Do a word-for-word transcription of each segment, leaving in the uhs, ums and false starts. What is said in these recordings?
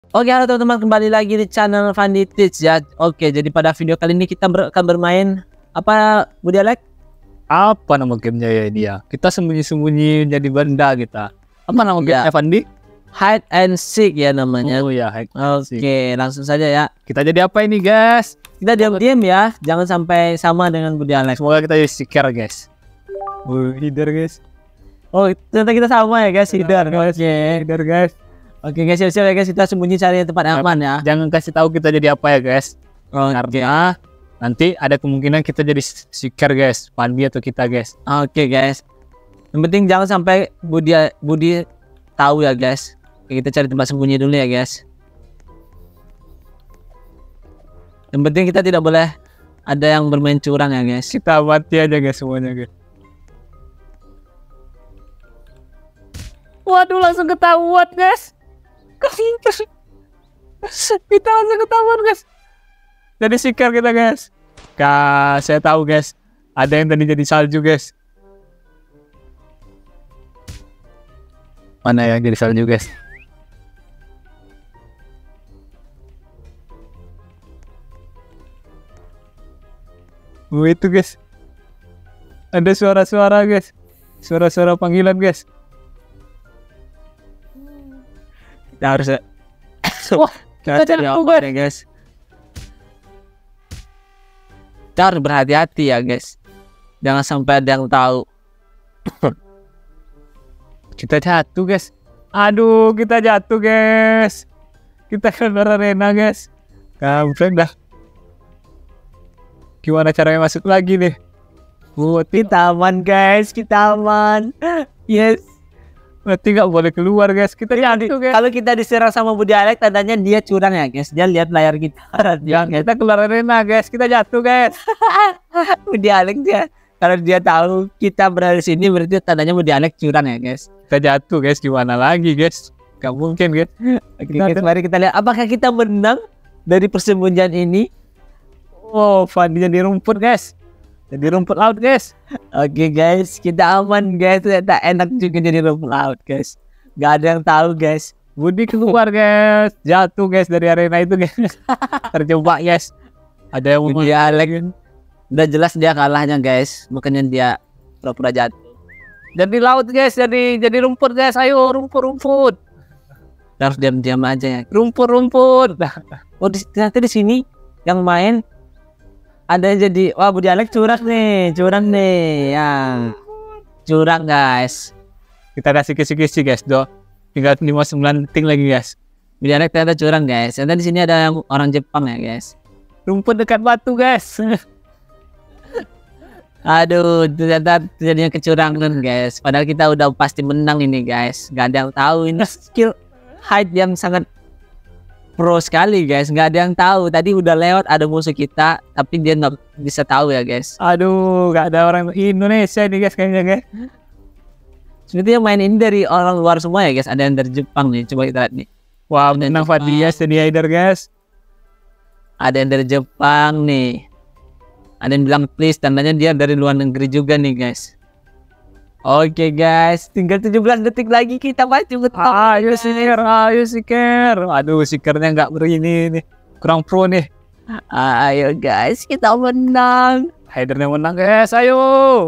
Oke, halo teman-teman, kembali lagi di channel Fandi Teach ya. Oke, jadi pada video kali ini kita ber akan bermain apa, Budi Alek? Apa nama gamenya ya ini ya? Kita sembunyi-sembunyi jadi benda kita. Apa nama Ya. gamenya Fandi? Hide and Seek ya namanya. Oh ya, hide and Oke, seek. langsung saja ya. Kita jadi apa ini guys? Kita diam-diam ya, jangan sampai sama dengan Budi Alek. Semoga kita jadi seeker guys. Oh, hider guys. Oh, ternyata kita sama ya guys, hider. Oke. Hider guys. Oke guys, siap-siap ya guys, kita sembunyi cari tempat yang aman ya. Jangan kasih tahu kita jadi apa ya guys. Oke. Karena nanti ada kemungkinan kita jadi seeker guys, Fandi atau kita guys. Oke guys. Yang penting jangan sampai Budi Budi tahu ya guys. Oke, kita cari tempat sembunyi dulu ya guys. Yang penting kita tidak boleh ada yang bermain curang ya guys. Kita mati aja guys semuanya guys. Waduh, langsung ketahuan guys. Kita langsung ketahuan guys. Jadi seeker kita guys. Kak, saya tahu guys. Ada yang tadi jadi salju guys. Mana yang jadi salju guys? Oh itu guys. Ada suara-suara guys. Suara-suara panggilan guys. Kita harus Wah, kita kita cari jatuh, apa ya guys. Kita harus berhati-hati ya guys. Jangan sampai ada yang tahu. Kita jatuh guys. Aduh, kita jatuh guys. Kita keluar arena guys. Kampret dah. Gimana caranya masuk lagi nih? Oh, kita aman guys, kita aman. Yes. Berarti nggak boleh keluar guys. Kita jatuh guys. Kalau kita diserang sama Budi Alek, tandanya dia curang ya guys. Dia lihat layar kita. Ya, kita keluar arena guys. Kita jatuh guys. Budi Alek dia. Kalau dia tahu kita berada di sini, berarti tandanya Budi Alek curang ya guys. Kita jatuh guys. Gimana lagi guys? Gak mungkin guys. Oke guys, mari kita lihat apakah kita menang dari persembunyian ini. Oh, Fandi jadi rumput guys. Jadi rumput laut guys. Oke guys, kita aman guys. Ternyata enak juga jadi rumput laut guys. Gak ada yang tahu guys. Budi keluar guys. Jatuh guys dari arena itu guys. Terjebak guys. Ada yang Budi Alek udah jelas dia kalahnya guys. Makanya dia pura-pura jatuh. jadi laut guys. Jadi jadi rumput guys. Ayo rumput-rumput. Kita harus diam-diam aja ya. Rumput-rumput. Oh, di, ternyata di sini yang main ada yang jadi, wah Budi Alek curang nih, curang nih, yang curang guys. Kita kasih kisi-kisi guys, do. Tinggal lima puluh sembilan detik lagi guys. Budi Alek ternyata curang guys. Ternyata di sini ada yang orang Jepang ya guys. Rumput dekat batu guys. Aduh, ternyata terjadinya kecurangan guys. Padahal kita udah pasti menang ini guys. Gak ada yang tahu ini skill hide yang sangat pro sekali guys. Gak ada yang tahu. Tadi udah lewat ada musuh kita, tapi dia nggak bisa tahu ya guys. Aduh, gak ada orang Indonesia ini guys kayaknya guys. Sepertinya main ini dari orang luar semua ya guys. Ada yang dari Jepang nih. Coba kita lihat nih. Wah, Ada menang Jepang. Fandi guys, jadi hider guys. Ada yang dari Jepang nih. Ada yang bilang please, tandanya dia dari luar negeri juga nih guys. Oke guys, tinggal tujuh belas detik lagi kita maju ke top. Ayo seeker, ayo seeker. Aduh, seekernya nggak berini nih. Kurang pro nih. Ayo guys, kita menang. Hidernya menang guys, ayo.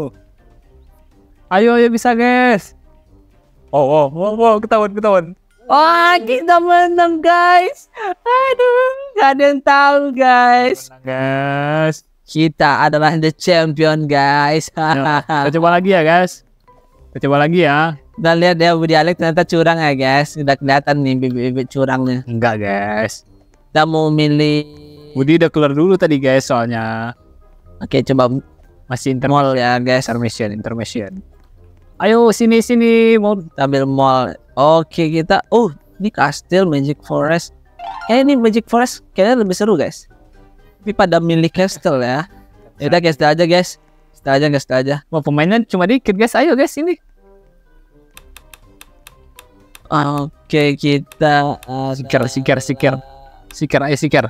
Ayo, ayo bisa guys. Oh, oh, oh, oh, ketahuan, ketahuan. Wah, kita menang guys. Aduh, gak ada yang tahu guys. Menang guys. Kita adalah the champion guys. Kita coba lagi ya guys. Kita coba lagi ya. Kita lihat ya, Budi Alek ternyata curang ya guys. Udah kelihatan nih bibit-bibit curangnya. Enggak guys. Kita mau milih. Budi udah keluar dulu tadi guys soalnya. Oke, coba Masih inter mall ya guys. intermission, intermission. Ayo sini sini mau Ambil mall. Oke, kita. Oh, ini Castle Magic Forest. Eh, ini Magic Forest kayaknya lebih seru guys. Tapi pada milih Castle ya. Ya udah guys, aja guys. Kita aja guys, kita aja. mau pemainnya cuma dikit guys. Ayo guys ini. Oke, kita uh, Seeker, seeker, seeker. Seeker, ayo seeker.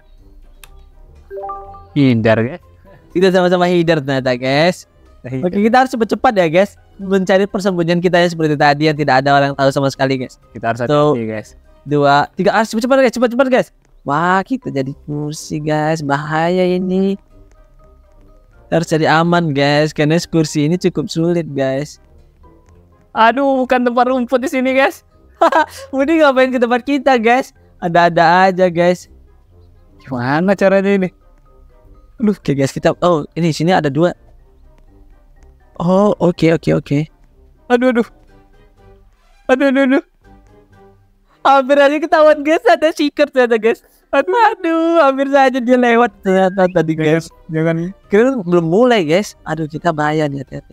Hindar guys. kita sama-sama hider ternyata guys. Oke, kita harus cepat-cepat ya guys mencari persembunyian kita ya seperti tadi yang tidak ada orang tahu sama sekali guys. Kita harus So- hati-hati guys. dua, tiga. Ah, cepat-cepat guys, cepat-cepat guys. Wah, kita jadi kursi guys. Bahaya ini. Harus cari aman guys, karena kursi ini cukup sulit guys. Aduh, bukan tempat rumput di sini guys. Budi ngapain ke tempat kita guys? Ada-ada aja guys. Gimana caranya ini? Aduh, oke guys, kita. Oh, ini sini ada dua. Oh, oke oke oke. Aduh aduh. Aduh aduh aduh. Hampir aja ketahuan guys, ada seeker ternyata guys. Aduh, aduh, hampir saja dia lewat ternyata tadi guys. Jangan. Kira belum mulai guys. Aduh, kita bahaya nih hati-hati.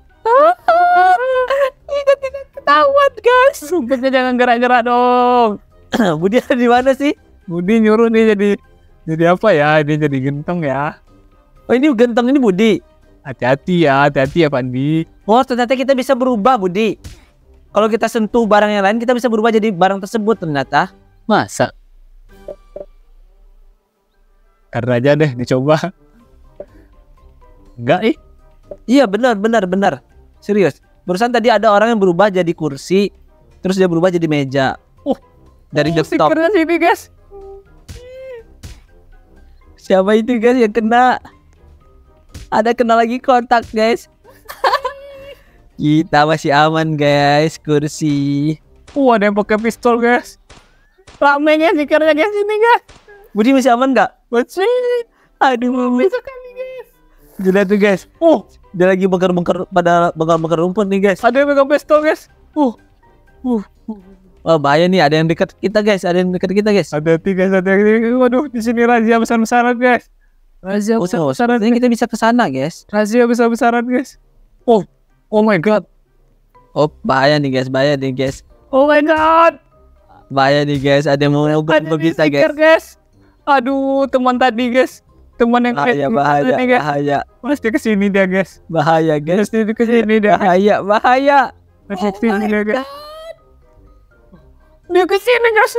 Kita tidak ketahuan guys. Rumputnya jangan gerak-gerak dong. Budi ada di mana sih? Budi nyuruh nih jadi jadi apa ya? Dia jadi gentong ya. Oh, ini gentong ini Budi. Hati-hati ya, hati-hati ya Pandi. Oh, ternyata kita bisa berubah Budi. Kalau kita sentuh barang yang lain, kita bisa berubah jadi barang tersebut ternyata. Masa? Karena aja deh dicoba. Enggak ih. Iya benar benar benar. Serius. Barusan tadi ada orang yang berubah jadi kursi, terus dia berubah jadi meja. Uh, dari oh, desktop. stikernya sini guys. Siapa itu guys yang kena? Ada kena lagi kontak guys. Kita masih aman guys, kursi. Uh, ada yang pakai pistol guys. Rame guys stikernya guys ini guys. Budi masih aman nggak? Masih. Aduh, Bisa kali guys. Jelas tuh guys. Uh, dia lagi bongkar-bongkar pada bongkar-bongkar rumput nih guys. ada yang pegang pistol guys. Uh, uh. Wah, bahaya nih, ada yang dekat kita guys, ada yang dekat kita guys. Hati-hati guys, hati-hati. Waduh, di sini razia besar-besaran guys. Razia Oh, besar-besaran. sepertinya kita bisa ke sana guys. Razia besar-besaran guys. Oh, oh my god. Oh, bahaya nih guys, bahaya nih guys. Oh my god. Bahaya nih guys, ada yang mau Ada ngebom di kita stiker guys. guys. Aduh, teman tadi guys. Teman yang Bahaya, kayak bahaya, tadi, guys. bahaya, Pasti kesini dia guys. bahaya guys. Pasti kesini dia. Bahaya, bahaya. Pasti kesini dia guys. Dia kesini guys.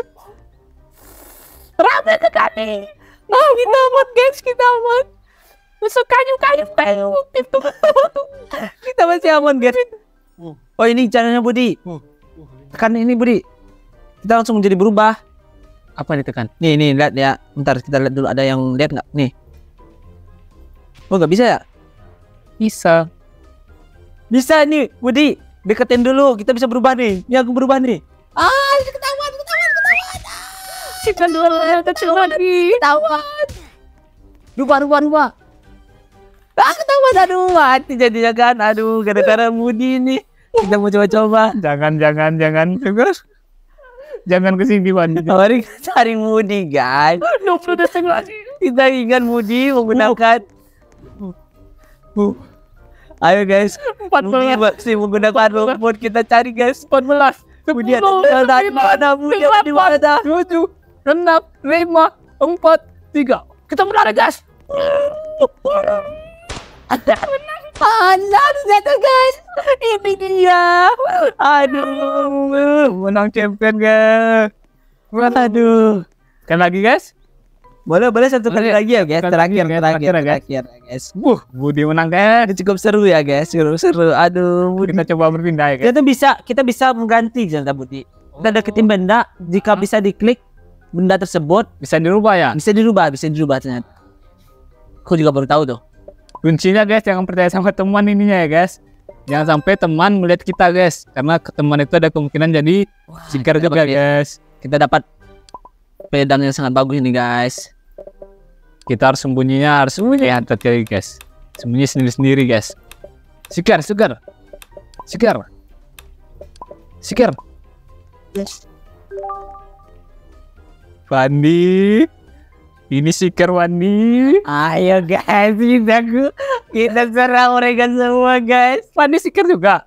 Rame sekali. Oh, kita aman guys, kita aman. Masuk kayu, kayu, kayu. Itu, kita masih aman guys. Oh, ini caranya Budi. Tekan ini Budi. Kita langsung menjadi berubah. Apa ditekan? Nih, nih, lihat ya. Bentar, kita lihat dulu. Ada yang lihat nggak? Nih. Oh, nggak bisa ya? Bisa. Bisa nih, Budi. Deketin dulu. Kita bisa berubah nih. Ini aku berubah nih. Ah, ketahuan, ketahuan, ketahuan. Kita dulu kecil lagi. Ketahuan. Rubah, rubah, rubah. Ah, ketahuan. Aduh, mati jadinya kan. Aduh, gara-gara Budi nih. Kita mau coba-coba. Jangan, jangan, jangan. Guys. Jangan kesini Wan. Mari kita cari Budi, guys. dua puluh detik lagi. Kita ingat Budi menggunakan. Uh. Ayo guys. empat belas. Budi masih menggunakan rumput. Kita cari guys. empat belas. Budi ada di mana? Budi ada di mana? tujuh, enam, lima, empat, tiga. Kita berlari guys. Ada. Ada ternyata guys. Ini dia. Aduh. Menang champion guys. Aduh. Kan lagi guys. Boleh boleh satu kali Boleh. lagi ya guys. Sekali Terakhir lagi, guys. terakhir Terakhir, guys. terakhir guys. Wuh, Budi menang guys. Ini cukup seru ya guys. Seru seru. Aduh. Budi. Kita coba berpindah ya guys. Kita bisa kita bisa mengganti ternyata Budi. Kita deketin benda. Jika bisa diklik benda tersebut Bisa dirubah ya. bisa dirubah, bisa dirubah ternyata. Aku juga baru tahu tuh. Kuncinya guys, jangan percaya sama teman ininya ya guys. Jangan sampai teman melihat kita guys, karena ke teman itu ada kemungkinan jadi seeker kita juga dapat- guys. Kita dapat pedang yang sangat bagus ini guys. Kita harus sembunyinya harus sembunyi hati-hati guys. Sembunyi sendiri-sendiri guys. Seeker, seeker, seeker, seeker. Wandi, ini seeker Wandi. Ayo guys, kita kita serang mereka semua guys. Wandi seeker juga.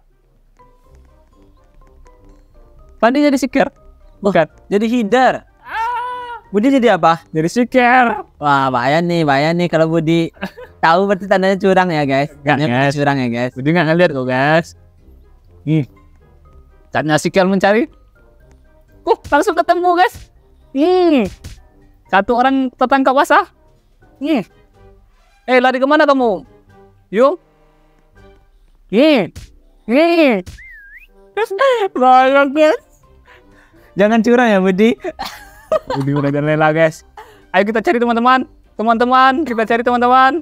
Wandi jadi seeker. Bukan. Jadi hider. Budi jadi apa? Jadi seeker. Wah, bahaya nih, bahaya nih kalau Budi tahu berarti tandanya curang ya guys. Enggak, Tandanya guys. curang ya guys. Budi nggak ngeliat kok guys. Nih, saatnya seeker mencari. Uh, langsung ketemu guys. Nih, satu orang tertangkap basah. Nih, eh lari kemana kamu? Yuk. Nih, nih. Banyak guys. Jangan curang ya Budi. Budi udah rela guys. Ayo kita cari teman-teman. Teman-teman, kita cari teman-teman.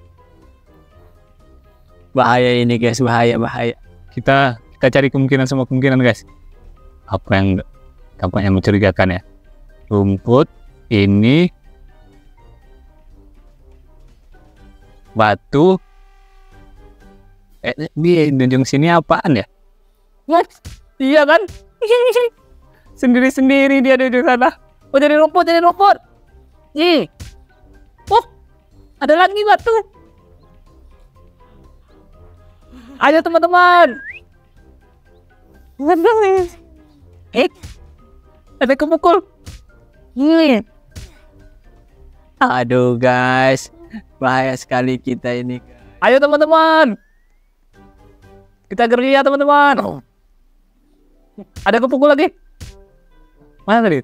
Bahaya ini guys, bahaya bahaya. Kita kita cari kemungkinan semua kemungkinan guys. Apa yang apa yang mencurigakan ya? Rumput ini, batu. Eh, di ujung sini apaan ya? What? Iya kan? Sendiri-sendiri dia di sana. Oh, jadi rumput, jadi rumput. Ih. Oh, ada lagi batu. Ayo teman-teman. Eh, ada kepukul. Ih. Aduh guys, bahaya sekali kita ini. Ayo teman-teman. Kita gerilya teman-teman. Ada kepukul lagi. Mana tadi?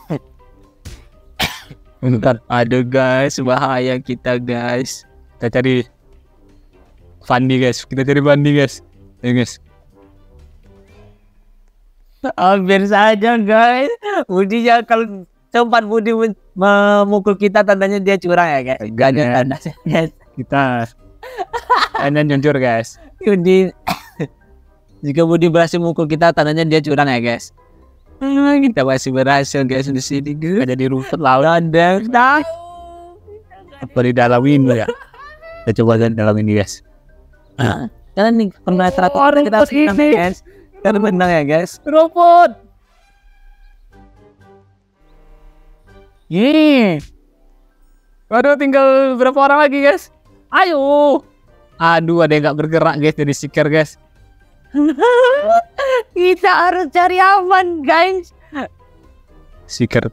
Bentar. Aduh guys, bahaya kita guys. Kita cari Fandi guys. Kita cari Fandi guys. Ya guys. Hampir saja guys. Budi ya, kalau sempat Budi memukul kita tandanya dia curang ya guys. Gak ada tanda guys. Kita hanya jujur guys. Budi jika Budi berhasil mukul kita tandanya dia curang ya guys. Hmm, kita masih berhasil guys di sini guys. Ada di rumput laut. Ada. Apa di dalam ini ya? Kita coba lihat dalam ini guys. Karena nih pernah teratur kita harus menang ya guys. Kita harus menang ya guys. Rumput. Yeay. Waduh, tinggal berapa orang lagi guys? Ayo. Aduh, ada yang nggak bergerak guys dari seeker guys. Kita harus cari aman guys. Seeker.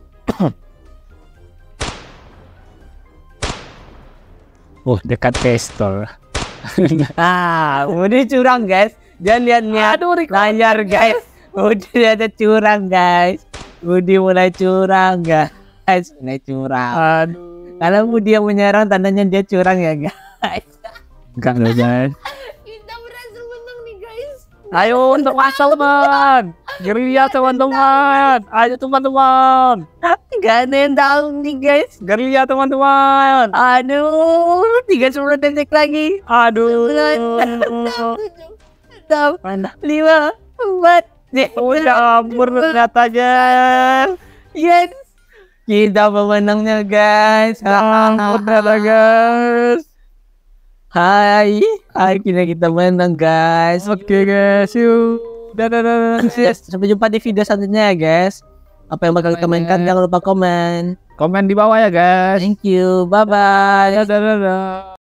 Oh, dekat pistol. Ah, Budi curang guys. Jangan lihat-lihat. Aduh, layar guys. Budi ada curang guys. Budi mulai curang guys. Mulai curang. Aduh. Kalau Budi yang menyerang tandanya dia curang ya guys. Enggak loh guys. Kita berhasil menang nih guys. Ayo untuk masal teman. Gerilya teman-teman. Ayo teman-teman. Gak ada yang tahu nih guys. Gerilya teman-teman. Aduh, tiga puluh detik lagi. Aduh. Lima, empat, Udah ampun ternyatanya. yes. Kita pemenangnya guys. Ampun ternyata guys. Hai, akhirnya kita menang guys. Oke guys, yuk. Dadah. Yes, sampai jumpa di video selanjutnya ya guys. Apa yang bakal kita mainkan jangan lupa komen. Komen di bawah ya guys. Thank you, bye bye. Dadah.